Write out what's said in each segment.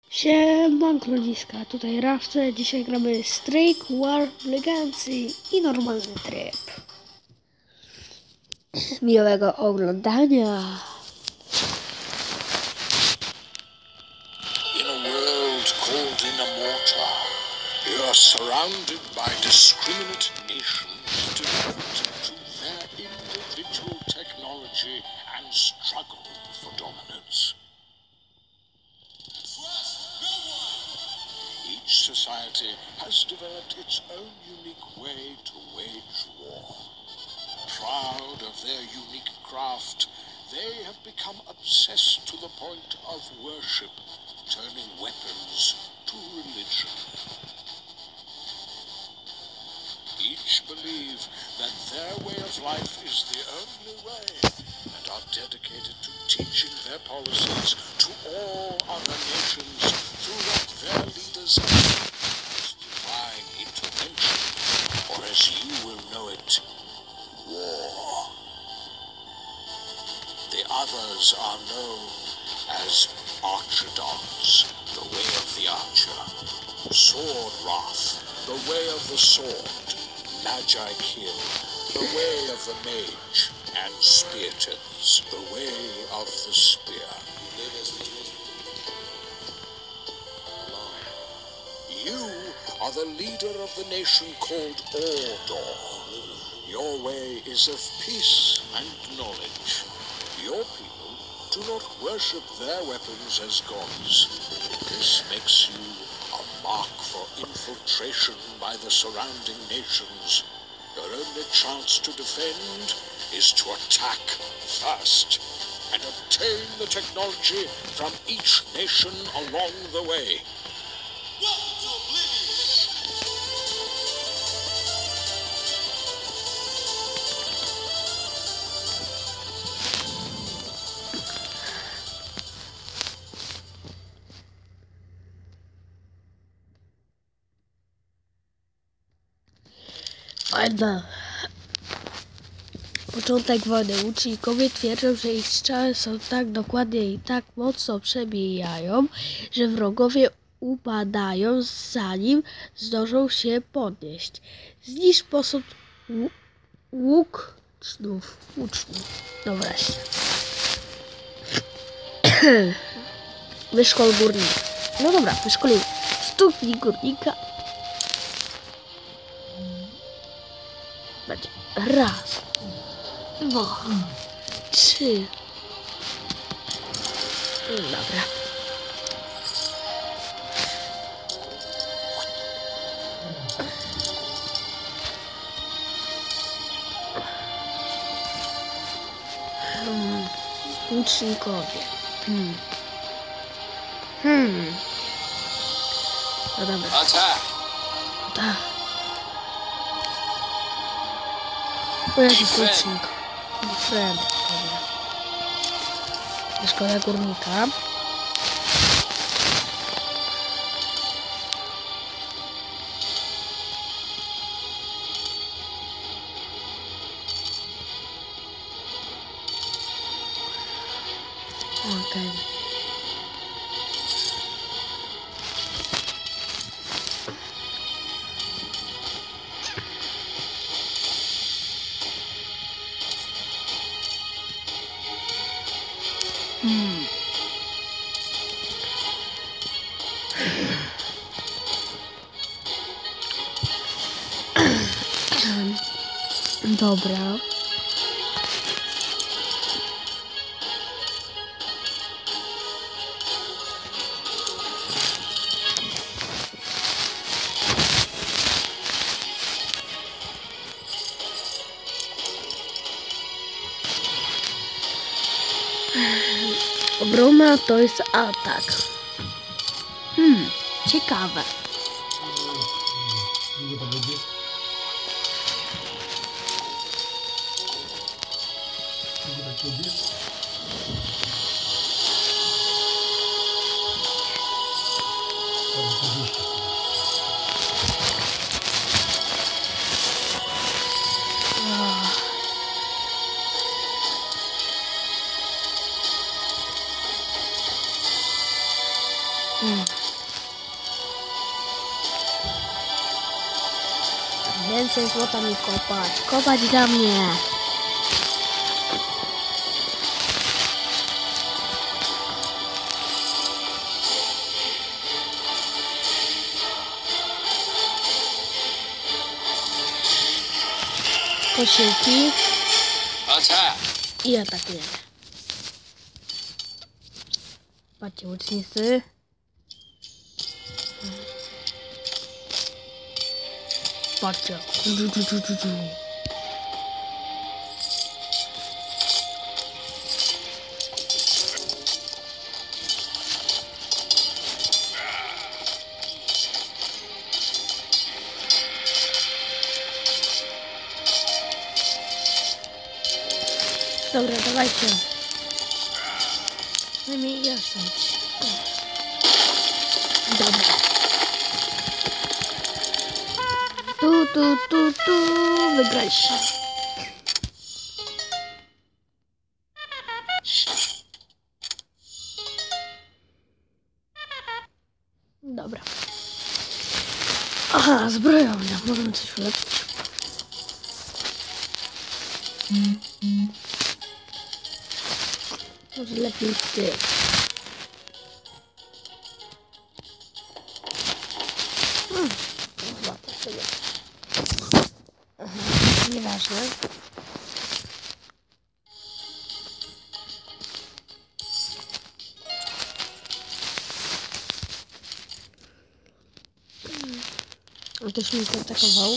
Siemanko ludziska, tutaj Rawce. Dzisiaj gramy Strike War Legacy i normalny tryb. Miłego oglądania. In a world called Inamorta, you are surrounded by discriminate nations devoted to their individual technology and struggle for dominance. Each society has developed its own unique way to wage war. Proud of their unique craft, they have become obsessed to the point of worship, turning weapons to religion. Each believe that their way of life is the only way and are dedicated to teaching their policies to all other nations through what their leaders as divine intervention, or as you will know it, war. The others are known as Archidons, the way of the archer, Sword Wrath, the way of the sword, Magi Kill, the way of the mage, and Speartons, the way of the spear. You are the leader of the nation called Ordor. Your way is of peace and knowledge. Your people do not worship their weapons as gods. This makes you a mark for infiltration by the surrounding nations. Your only chance to defend is to attack first and obtain the technology from each nation along the way. Welcome to Oblivion! Fajna. Początek wojny. Łucznikowie twierdzą, że ich strzały są tak dokładnie i tak mocno przebijają, że wrogowie upadają, zanim zdążą się podnieść. Zniszcz posąg łuczniów. No wreszcie. Wyszkol górnika. No dobra, wyszkolimy. Stuknij górnika. Będzie raz, dwa, trzy. Dobra. Łucznikowie. No dobra. Attack! Tak. O, jaki łucznik. Friend. Dobra. Szkoda górnika. Okej. Dobra. Obrona to jest atak. Ciekawe. Więcej złota mi kopać. Kopać dla mnie. Posiłki. Attack! I atakujemy. Patrzcie, łucznicy. Patrzcie. Dobra, dawajcie. Daj mi jasność. Dobra. Tu. Wygraliście. Dobra. Aha, zbrojownia. Możemy coś ulepszyć. Może lepiej ty. Złapę sobie. Aha, nieważne. On też mnie zaatakował.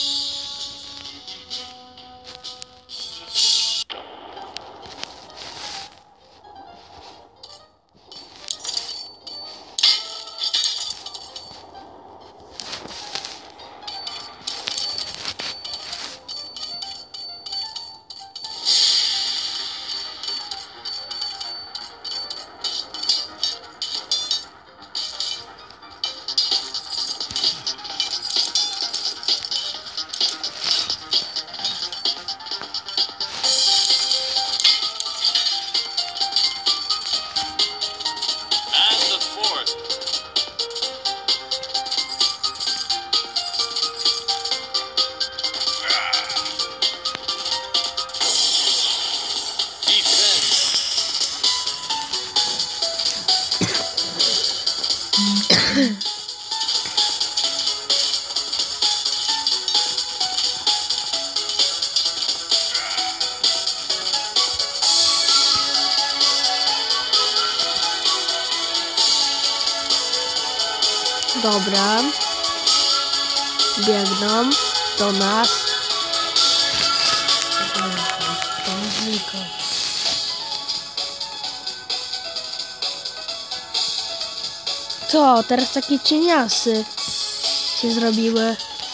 Dobra. Biegną do nas. To znika. Co? Teraz takie cieniasy się zrobiły.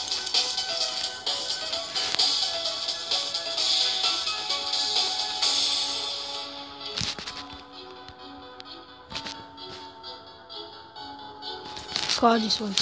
Wchodzi słońce.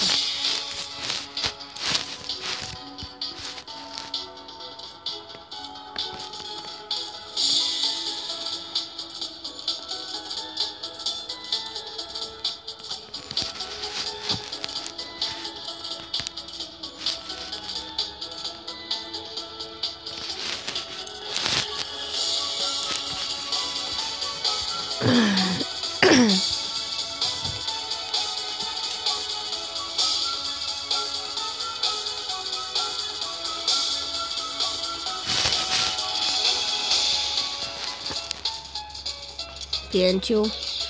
Pięciu.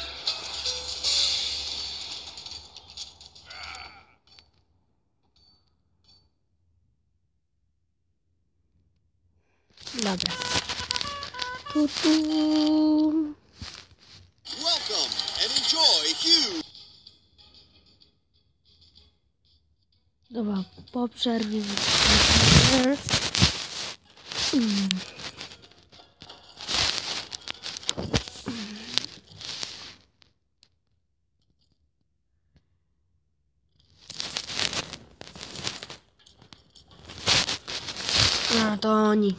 Dobra. Welcome and enjoy Hugh. Dobra, po przerwie. A to oni.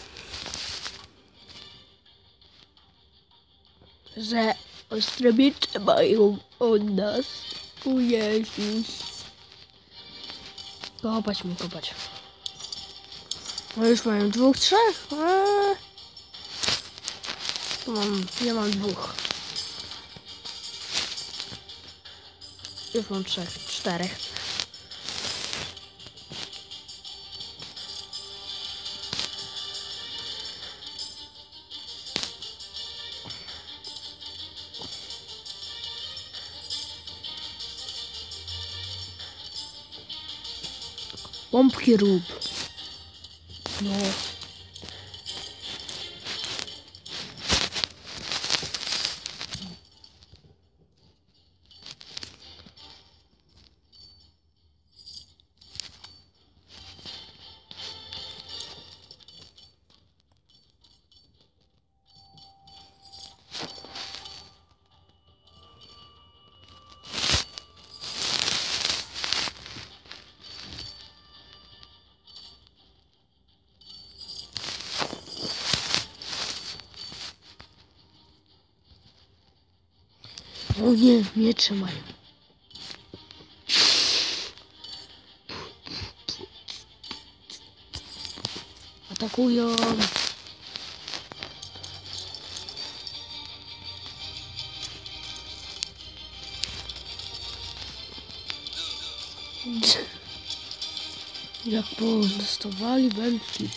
Że ostre miecze mają od nas. O Jezus. Kopać mu, kopać. No już mają 2, 3. Ja mam 2. Już mam 3, 4. Pompki rób. No. O nie, miecze mają. Atakują. Jak dostawali bębki.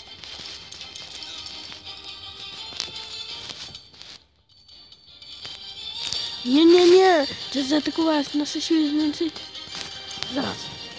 Nie, nie, nie! Ty zaatakowałaś, nasze siły więcej. Zaraz.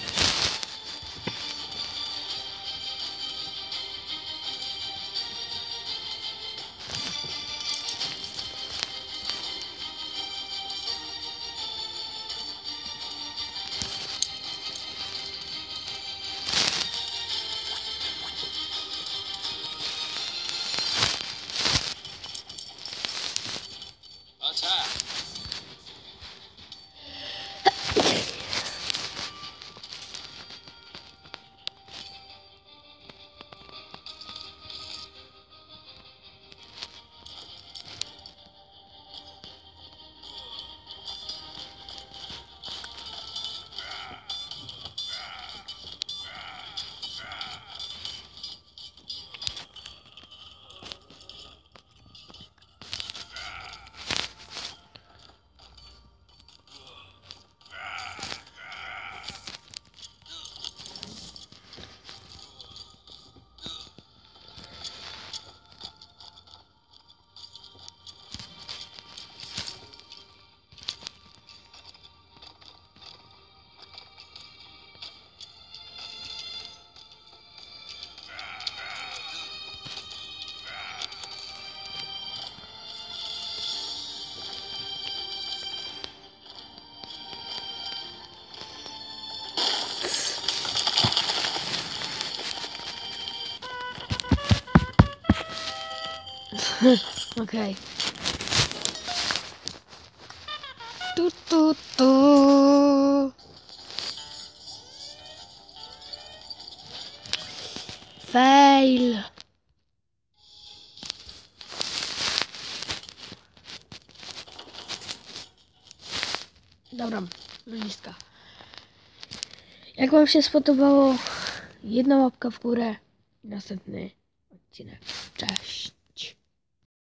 Okej. Tu. Fail. Dobra, ludziska. Jak wam się spodobało, jedna łapka w górę i następny odcinek. Cześć.